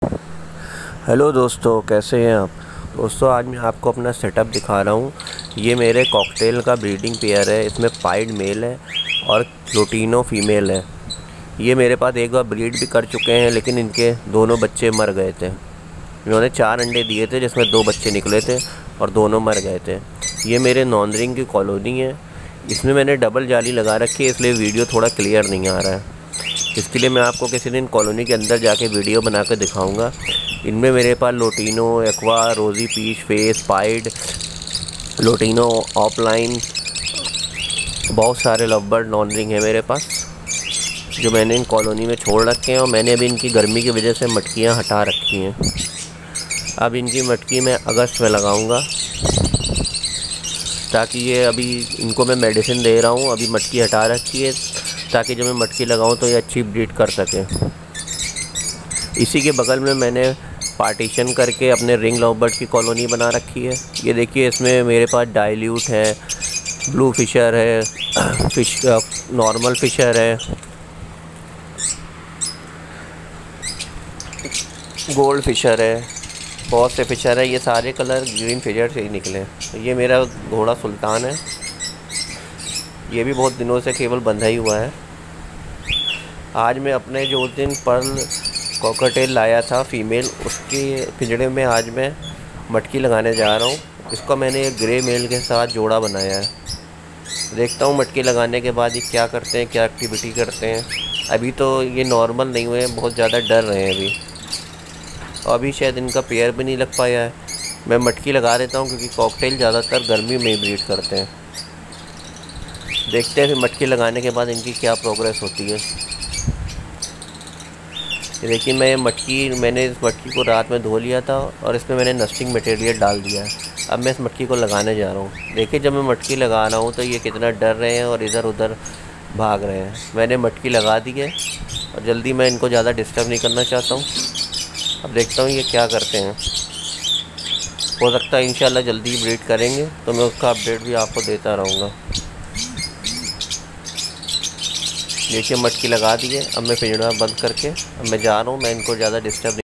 Hello दोस्तों, कैसे हैं आप। दोस्तों, आज मैं आपको अपना सेटअप दिखा रहा हूँ। ये मेरे कॉकटेल का ब्रीडिंग पेयर है। इसमें पाइड मेल है और लुटिनो फीमेल है। ये मेरे पास एक बार ब्रीड भी कर चुके हैं, लेकिन इनके दोनों बच्चे मर गए थे। इन्होंने 4 अंडे दिए थे, जिसमें 2 बच्चे निकले थे और दोनों मर गए थे। ये मेरे नॉन रिंग की कॉलोनी है। इसमें मैंने डबल जाली लगा रखी है, इसलिए वीडियो थोड़ा क्लियर नहीं आ रहा है। इसके लिए मैं आपको किसी दिन कॉलोनी के अंदर जाके वीडियो बना कर दिखाऊँगा। इनमें मेरे पास lutino, aqua, rosy peach, face, pied, lutino, opaline, बहुत सारे लवबर्ड नॉन रिंग है मेरे पास, जो मैंने इन कॉलोनी में छोड़ रखे हैं। और मैंने अभी इनकी गर्मी की वजह से मटकियाँ हटा रखी हैं। अब इनकी मटकी मैं अगस्त में लगाऊंगा, ताकि ये अभी इनको मैं मेडिसिन दे रहा हूँ। अभी मटकी हटा रखी है, ताकि जब मैं मटकी लगाऊँ तो ये अच्छी ब्रीड कर सके। इसी के बगल में मैंने पार्टीशन करके अपने रिंग लवबर्ड की कॉलोनी बना रखी है। ये देखिए, इसमें मेरे पास डाइल्यूट है, ब्लू फिशर है, नॉर्मल फिशर है, गोल्ड फिशर है, बहुत से फिशर है। ये सारे कलर ग्रीन फिशर से ही निकले हैं। ये मेरा घोड़ा सुल्तान है। ये भी बहुत दिनों से केवल बंधा ही हुआ है। आज मैं अपने जो दिन पर्ल कॉकटेल लाया था फीमेल, उसके पिंजड़े में आज मैं मटकी लगाने जा रहा हूँ। इसका मैंने एक ग्रे मेल के साथ जोड़ा बनाया है। देखता हूँ मटकी लगाने के बाद ये क्या करते हैं, क्या एक्टिविटी करते हैं। अभी तो ये नॉर्मल नहीं हुए हैं, बहुत ज़्यादा डर रहे हैं अभी। और अभी शायद इनका पेयर भी नहीं लग पाया है। मैं मटकी लगा देता हूँ, क्योंकि कॉकटेल ज़्यादातर गर्मी में ही ब्रीड करते हैं। देखते हैं फिर मटकी लगाने के बाद इनकी क्या प्रोग्रेस होती है। ये देखिए, मैंने इस मटकी को रात में धो लिया था और इसमें मैंने नस्टिंग मटेरियल डाल दिया है। अब मैं इस मटकी को लगाने जा रहा हूँ। देखिए, जब मैं मटकी लगा रहा हूँ तो ये कितना डर रहे हैं और इधर उधर भाग रहे हैं। मैंने मटकी लगा दी है और जल्दी मैं इनको ज़्यादा डिस्टर्ब नहीं करना चाहता हूँ। अब देखता हूँ ये क्या करते हैं। हो सकता है इंशाल्लाह जल्दी ब्रीड करेंगे, तो मैं उसका अपडेट भी आपको देता रहूँगा। देखिए, मटकी लगा दी है। अब मैं पिंजड़ा बंद करके अब मैं जा रहा हूँ। मैं इनको ज़्यादा डिस्टर्ब